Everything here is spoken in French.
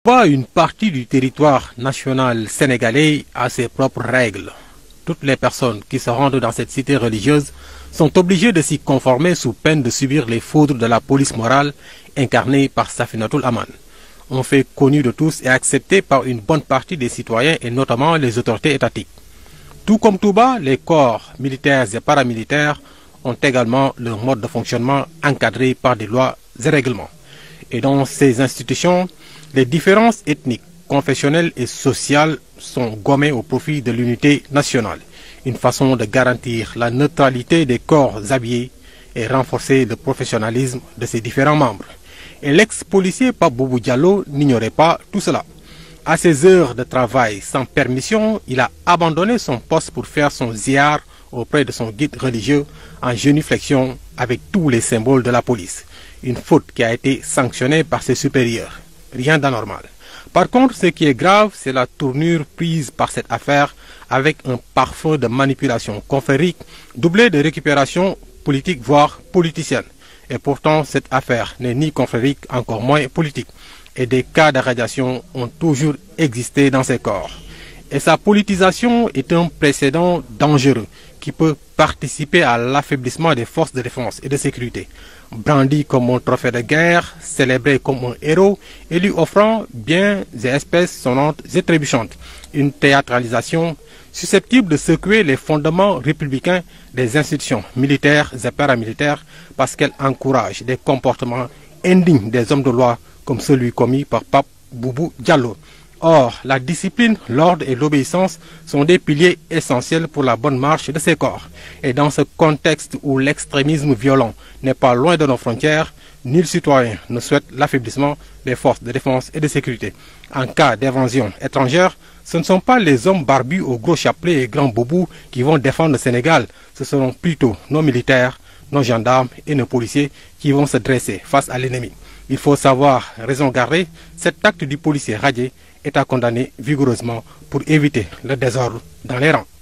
Pas une partie du territoire national sénégalais a ses propres règles. Toutes les personnes qui se rendent dans cette cité religieuse sont obligées de s'y conformer sous peine de subir les foudres de la police morale incarnée par Safinatoul Aman. Un fait connu de tous et accepté par une bonne partie des citoyens et notamment les autorités étatiques. Tout comme Touba, les corps militaires et paramilitaires ont également leur mode de fonctionnement encadré par des lois et règlements. Et dans ces institutions, les différences ethniques, confessionnelles et sociales sont gommées au profit de l'unité nationale. Une façon de garantir la neutralité des corps habillés et renforcer le professionnalisme de ses différents membres. Et l'ex-policier Pape Boubou Diallo n'ignorait pas tout cela. À ses heures de travail sans permission, il a abandonné son poste pour faire son ziar auprès de son guide religieux en génuflexion avec tous les symboles de la police. Une faute qui a été sanctionnée par ses supérieurs. Rien d'anormal. Par contre, ce qui est grave, c'est la tournure prise par cette affaire avec un parfum de manipulation confrérique doublé de récupération politique voire politicienne. Et pourtant, cette affaire n'est ni confrérique, encore moins politique. Et des cas de radiation ont toujours existé dans ces corps. Et sa politisation est un précédent dangereux qui peut participer à l'affaiblissement des forces de défense et de sécurité. Brandi comme un trophée de guerre, célébré comme un héros et lui offrant biens et espèces sonnantes et trébuchantes. Une théâtralisation susceptible de secouer les fondements républicains des institutions militaires et paramilitaires parce qu'elle encourage des comportements indignes des hommes de loi comme celui commis par Pape Boubou Diallo. Or, la discipline, l'ordre et l'obéissance sont des piliers essentiels pour la bonne marche de ces corps. Et dans ce contexte où l'extrémisme violent n'est pas loin de nos frontières, nul citoyen ne souhaite l'affaiblissement des forces de défense et de sécurité. En cas d'invasion étrangère, ce ne sont pas les hommes barbus aux gros chapelets et grands bobous qui vont défendre le Sénégal. Ce seront plutôt nos militaires, nos gendarmes et nos policiers qui vont se dresser face à l'ennemi. Il faut savoir raison garder, cet acte du policier radié est à condamner vigoureusement pour éviter le désordre dans les rangs.